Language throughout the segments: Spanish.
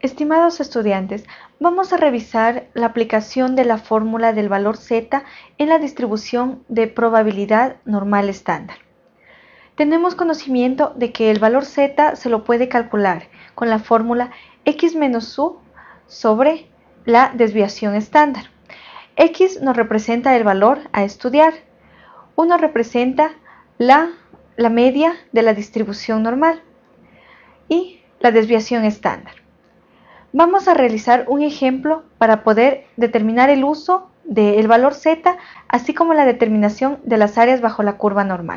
Estimados estudiantes, vamos a revisar la aplicación de la fórmula del valor Z en la distribución de probabilidad normal estándar. Tenemos conocimiento de que el valor Z se lo puede calcular con la fórmula X menos U sobre la desviación estándar. X nos representa el valor a estudiar. U nos representa la media de la distribución normal y la desviación estándar. Vamos a realizar un ejemplo para poder determinar el uso del valor Z, así como la determinación de las áreas bajo la curva normal.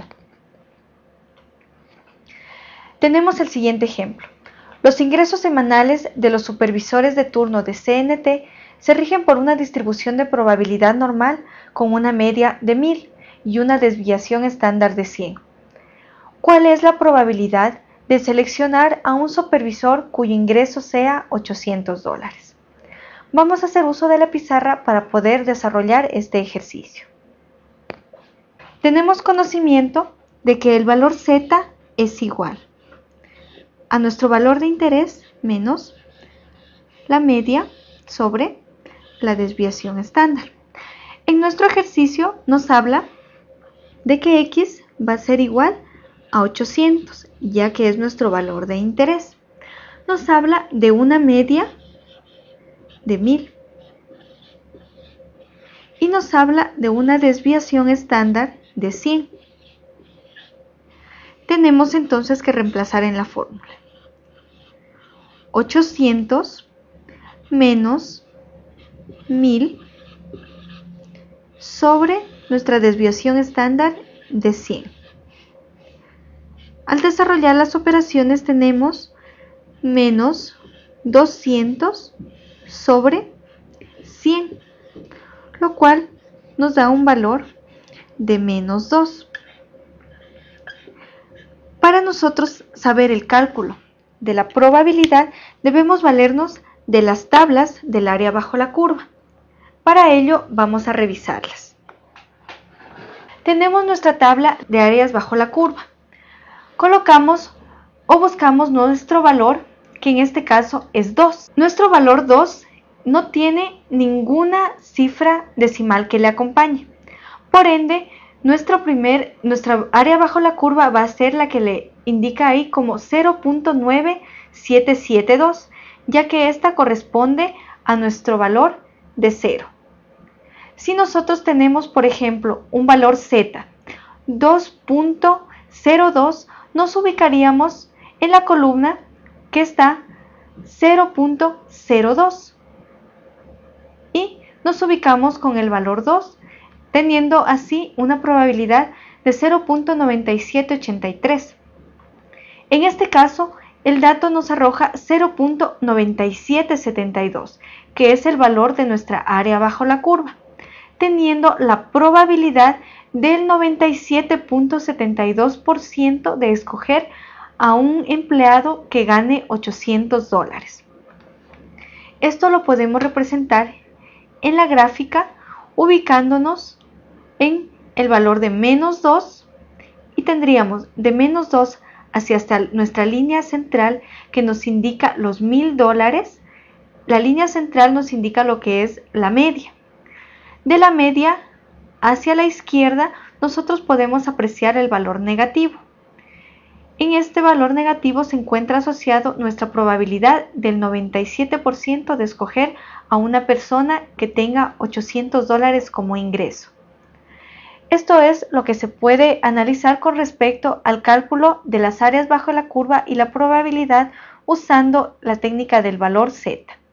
Tenemos el siguiente ejemplo. Los ingresos semanales de los supervisores de turno de CNT se rigen por una distribución de probabilidad normal con una media de 1000 y una desviación estándar de 100. ¿Cuál es la probabilidad de seleccionar a un supervisor cuyo ingreso sea $800? Vamos a hacer uso de la pizarra para poder desarrollar este ejercicio. Tenemos conocimiento de que el valor Z es igual a nuestro valor de interés menos la media sobre la desviación estándar. En nuestro ejercicio nos habla de que X va a ser igual a 800, ya que es nuestro valor de interés. Nos habla de una media de 1000 y nos habla de una desviación estándar de 100. Tenemos entonces que reemplazar en la fórmula 800 menos 1000 sobre nuestra desviación estándar de 100. Al desarrollar las operaciones tenemos menos 200 sobre 100, lo cual nos da un valor de menos 2. Para nosotros saber el cálculo de la probabilidad, debemos valernos de las tablas del área bajo la curva. Para ello vamos a revisarlas. Tenemos nuestra tabla de áreas bajo la curva. Colocamos o buscamos nuestro valor, que en este caso es 2. Nuestro valor 2 no tiene ninguna cifra decimal que le acompañe. Por ende, nuestra área bajo la curva va a ser la que le indica ahí como 0.9772, ya que esta corresponde a nuestro valor de 0. Si nosotros tenemos, por ejemplo, un valor Z 2.02, nos ubicaríamos en la columna que está 0.02 y nos ubicamos con el valor 2, teniendo así una probabilidad de 0.9783. En este caso, el dato nos arroja 0.9772, que es el valor de nuestra área bajo la curva, teniendo la probabilidad del 97.72% de escoger a un empleado que gane $800. Esto lo podemos representar en la gráfica ubicándonos en el valor de menos 2 y tendríamos de menos 2 hacia hasta nuestra línea central que nos indica los $1000. La línea central nos indica lo que es la media. De la media hacia la izquierda nosotros podemos apreciar el valor negativo. En este valor negativo se encuentra asociado nuestra probabilidad del 97% de escoger a una persona que tenga $800 como ingreso. Esto es lo que se puede analizar con respecto al cálculo de las áreas bajo la curva y la probabilidad usando la técnica del valor Z.